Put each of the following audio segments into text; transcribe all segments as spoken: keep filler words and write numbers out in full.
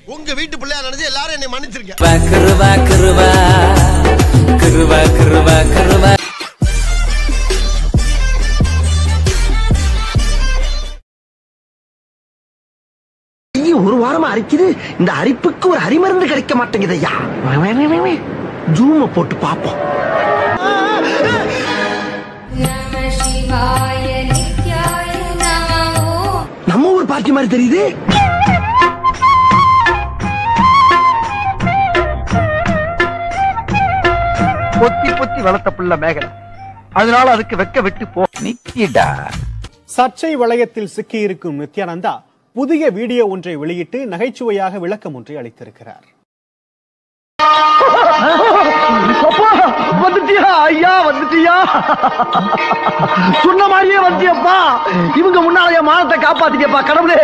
உங்க வீட்டு பிள்ளையா நினைச்சு எல்லாரும் என்னை மன்னிச்சிருங்க. கருவா கருவா கருவா கருவா கருவா. ஒரு வாரமா அரிக்குது. இந்த அரிப்புக்கு ஒரு அரிமருந்து கிடைக்க மாட்டேங்குது ஐயா. ஜூம போட்டு பாப்போம். நம்ம ஊர் பார்ட்டி மாதிரி தெரியுது. பொத்தி பொத்தி வளர்த்த பிள்ளை மேகலை, அதனால அதுக்கு வெக்க விட்டு போ. நிக்கிடா. சர்ச்சை வளையத்தில் சிக்கியிருக்கும் நித்யானந்தா புதிய வீடியோ ஒன்றை வெளியிட்டு நகைச்சுவையாக விளக்கம் ஒன்றை அளித்திருக்கிறார். வந்துட்டியா ஐயா, வந்துட்டியா? சொன்ன மாதிரியே வந்துட்டியப்பா. இவங்க முன்னால என் மானத்தை காப்பாத்திட்டியப்பா கடவுளே.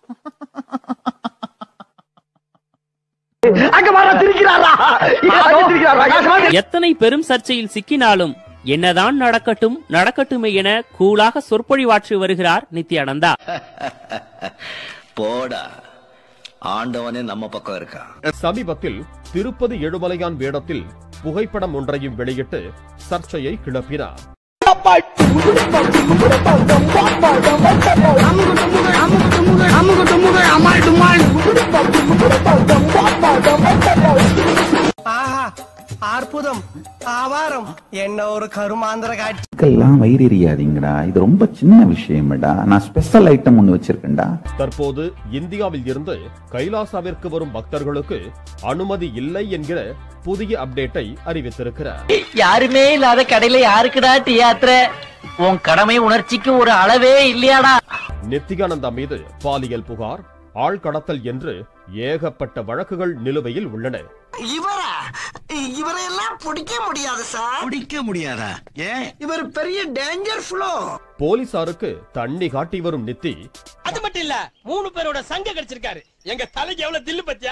எத்தனை பெரும் சர்ச்சையில் சிக்கினாலும் என்னதான் நடக்கட்டும் நடக்கட்டுமே என கூலாக சொற்பொழிவாற்றி வருகிறார் நித்யானந்தா. போடா, ஆண்டவனே நம்ம பக்கம் இருக்கா. சமீபத்தில் திருப்பதி ஏழுமலையான் வேடத்தில் புகைப்படம் ஒன்றையும் வெளியிட்டு சர்ச்சையை கிளப்பினார். அற்புதம், ஆவாரம், என்ன ஒரு கருமாந்திர காட்சி. வயிறு எரியாதீங்கடா, இது ரொம்ப சின்ன விஷயம்டா. நான் ஸ்பெஷல் ஐட்டம் ஒன்னு வச்சிருக்கேன்டா. தற்போது இந்தியாவில் இருந்து கைலாசாவிற்கு வரும் பக்தர்களுக்கு அனுமதி இல்லை என்கிற புதிய அப்டேட்டை அறிவித்திருக்கிறார். யாருமே இல்லாத கடையில யாருக்குடா தியாத்திர? உன் கடமை உணர்ச்சிக்கு ஒரு அளவே இல்லையாடா? நித்யானந்தா மீது பாலியல் புகார், ஆள் கடத்தல் என்று ஏகப்பட்ட வழக்குகள் நிலுவையில் உள்ளன. இவரா இவரையெல்லாம் பிடிக்க முடியாது சார். பிடிக்க முடியாதா? ஏன்? இவர் பெரிய டேஞ்சர் ஃப்ளோ. போலீசாருக்கு தண்ணி காட்டி வரும் நித்தி அது மட்டும் இல்ல, மூணு பேரோட சங்க கிடைச்சிருக்காரு. எங்க தலைக்கு எவ்வளவு தில்லு பத்தியா?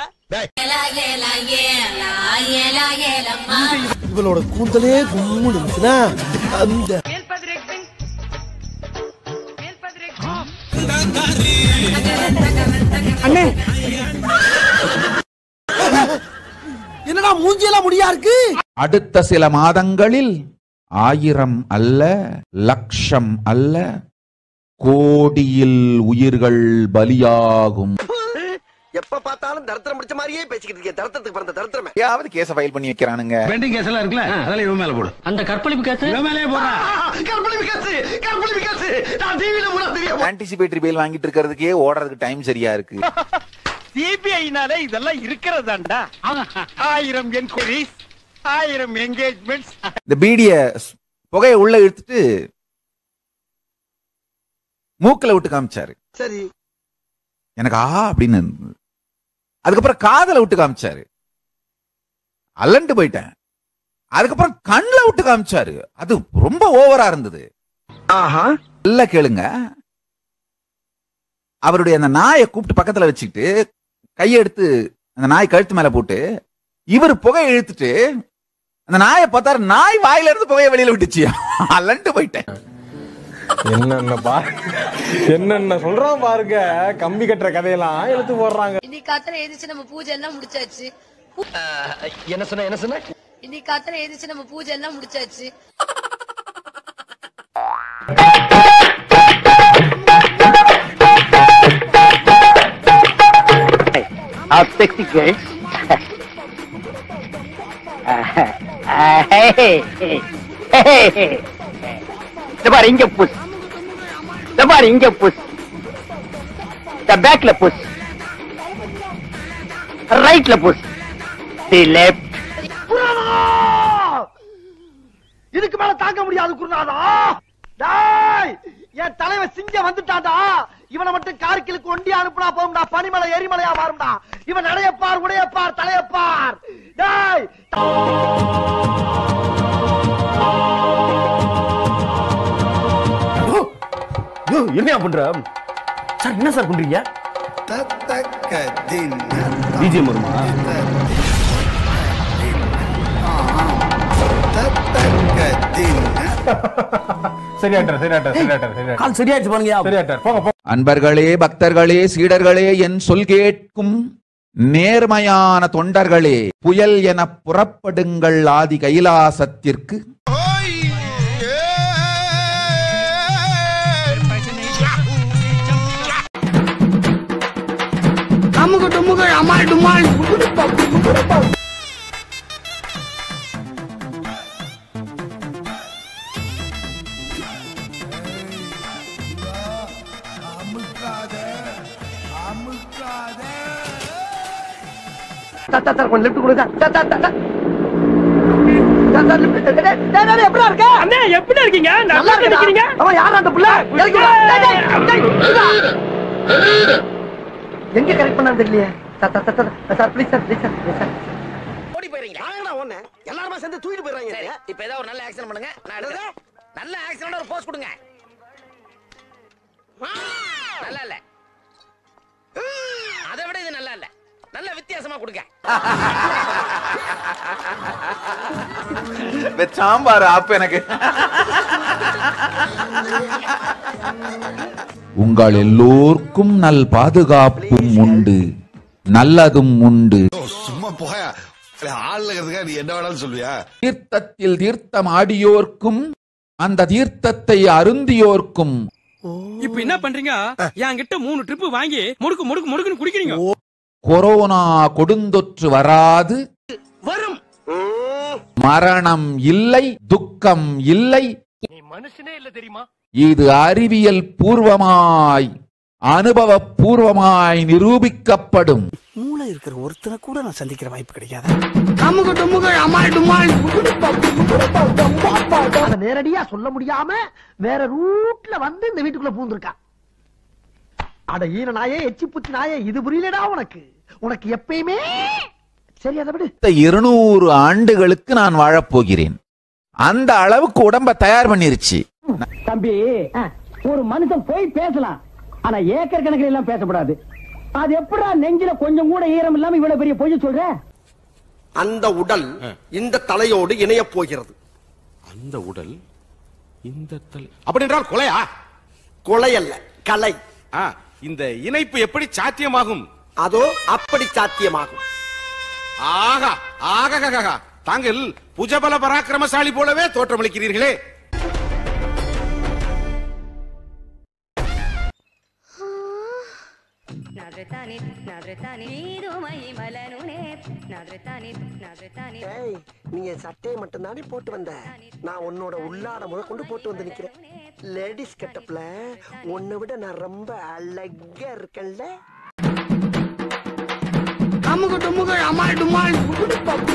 இவளோட கூந்தலே கும்முன்னு இருந்துச்சுன்னா அந்த அண்ணே என்னடா மூஞ்சியெல்லாம் முடியா இருக்கு. அடுத்த சில மாதங்களில் ஆயிரம் அல்ல, லட்சம் அல்ல, கோடியில் உயிர்கள் பலியாகும். எப்ப பார்த்தாலும் தரத்திரம் பிடிச்ச மாதிரியே பேசிக்கிட்டு இருக்கே. தரத்திரத்துக்கு பிறந்த தரத்திரமே. யாவது கேஸ ஃபைல் பண்ணி வைக்கிறானுங்க. பெண்டிங் கேஸ் எல்லாம் இருக்குல்ல, அதெல்லாம் இவன் மேல போடு. அந்த கற்பழிப்பு கேஸ் இவன் மேலே போடுறா. கற்பழிப்பு கேஸ், கற்பழிப்பு கேஸ். நான் டிவில கூட தெரியும். ஆன்டிசிபேட்டரி பெயில் வாங்கிட்டு இருக்கிறதுக்கே ஓடுறதுக்கு டைம் சரியா இருக்கு. சிபிஐனாலே இதெல்லாம் இருக்கிறதாண்டா. ஆயிரம் என்கொயரிஸ், ஆயிரம் என்கேஜ்மெண்ட்ஸ். இந்த பீடிய புகையை உள்ள இழுத்துட்டு மூக்கல விட்டு காமிச்சாரு. சரி, எனக்கு ஆ அப்படின்னு இருந்தது. அதுக்கப்புறம் காதல விட்டு காமிச்சாரு, அல்லண்டு போயிட்டேன். அதுக்கப்புறம் கண்ணுல விட்டு காமிச்சாரு, அது ரொம்ப ஓவரா இருந்தது. நல்லா கேளுங்க, அவருடைய அந்த நாயை கூப்பிட்டு பக்கத்துல வச்சுக்கிட்டு கையை எடுத்து அந்த நாய் கழுத்து மேல போட்டு இவர் புகையை இழுத்துட்டு அந்த நாயை பார்த்தாரு, நாய் வாயில இருந்து புகையை வெளியில விட்டுச்சு. அல்லண்டு போயிட்டேன். என்னென்ன பா என்னென்ன சொல்றான் பாருங்க. கம்பி கட்டுற கதையெல்லாம் எடுத்து போடுறாங்க. இன்னைக்கு காத்துல எழுதிச்சு நம்ம பூஜை எல்லாம் முடிச்சாச்சு. என்ன சொன்ன என்ன சொன்ன? இன்னைக்கு காத்துல எழுதிச்சு நம்ம பூஜை எல்லாம் முடிச்சாச்சு. How sexy girl. பாரு இங்க புஷ், பாரு இங்க புஷ், பேக்ல புஷ், ரைட்ல புஷ், லெஃப்ட். இதுக்கு மேல தாங்க முடியாது குருநாதா. டேய், என் தலைவன் சிங்க வந்துட்டாடா. இவனை மட்டும் கார்கிலுக்கு ஒண்டி அனுப்புனா போகும்டா. பனிமலை எரிமலையா மாறும்டா. இவன் நடையப்பார், உடையப்பார், தலையப்பார். டேய், என்ன பண்ற சார்? என்ன சார் பண்றீங்க? பிஜிஎம் வருமா? அன்பர்களே, பக்தர்களே, சீடர்களே, என் சொல் கேட்கும் நேர்மையான தொண்டர்களே, புயல் என புறப்படுங்கள் ஆதி கைலாசத்திற்கு. லிப்ட் கொடுங்க. எப்படி இருக்க? அண்ணே எப்படி இருக்கீங்க? நல்லா இருக்கீங்க? அவன் யாரா அந்த புள்ள? எங்க கரெக்ட் பண்ணான்னு தெரியலையே. Sir please sir please sir ஓடி போயிரீங்க. வாங்கடா ஒண்ணே. எல்லாரும் சேர்ந்து தூக்கிட்டு போயிடுறாங்க. இப்போ ஏதாவது ஒரு நல்ல ஆக்சன் பண்ணுங்க. நான் எடுக்கிறேன். நல்ல ஆக்சனோட ஒரு போஸ் கொடுங்க. நல்லா இல்ல. அதை விட இது நல்லா இல்ல. நல்ல வித்தியாசமா கொடுங்க. சாம்பார் ஆப் எனக்கு. உங்கள் எல்லோருக்கும் நல் பாதுகாப்பும் உண்டு, நல்லதும் உண்டு. சும்மா போயா, ஆள்ல நீ என்ன வேணாலும் சொல்லுவியா? தீர்த்தத்தில் தீர்த்தம் ஆடியோர்க்கும் அந்த தீர்த்தத்தை அருந்தியோர்க்கும். இப்ப என்ன பண்றீங்க? என்கிட்ட மூணு ட்ரிப் வாங்கி முடுக்கு முடுக்கு முடுக்குன்னு குடிக்கிறீங்க. கொரோனா கொடுந்தொற்று வராது, வரும். மரணம் இல்லை, துக்கம் இல்லை. நீ மனுஷனே இல்ல தெரியுமா? இது அறிவியல் பூர்வமாய் அனுபவ பூர்வமாய் நிரூபிக்கப்படும். மூளை இருக்கிற ஒருத்தனை கூட நான் சந்திக்கிற வாய்ப்பு கிடைக்காது. நேரடியா சொல்ல முடியாம வேற ரூட்ல வந்து இந்த வீட்டுக்குள்ள பூந்துருக்கா. அட ஈன நாயே, எச்சி புத்தி நாயே, இது புரியலடா உனக்கு. உனக்கு எப்பயுமே சரி. அதை விடு. இருநூறு ஆண்டுகளுக்கு நான் வாழப்போகிறேன். அந்த அளவுக்கு உடம்ப தயார் பண்ணிருச்சு. தம்பி, ஒரு மனுஷன் போய் பேசலாம், ஆனா ஏக்கர் கணக்கில் எல்லாம் பேசப்படாது. அது எப்படா நெஞ்சில கொஞ்சம் கூட ஈரம் இல்லாம இவ்வளவு பெரிய பொய் சொல்ற? அந்த உடல் இந்த தலையோடு இணைய போகிறது. அந்த உடல் இந்த தலை அப்படி என்றால் கொலையா? கொலை அல்ல, கலை. இந்த இணைப்பு எப்படி சாத்தியமாகும்? அதோ அப்படி சாத்தியமாகும். ஆகா ஆகா, தாங்கள் புஜபல பராக்கிரமசாலி போலவே தோற்றமளிக்கிறீர்களே. நீ என் சட்டையை மட்டும் தானே போட்டு வந்த, நான் உன்னோட உள்ளாட முத கொண்டு போட்டு வந்து நிக்கிறேன். லேடிஸ் கட்டப்ல உன்னை விட நான் ரொம்ப அழகா இருக்கேன்ல.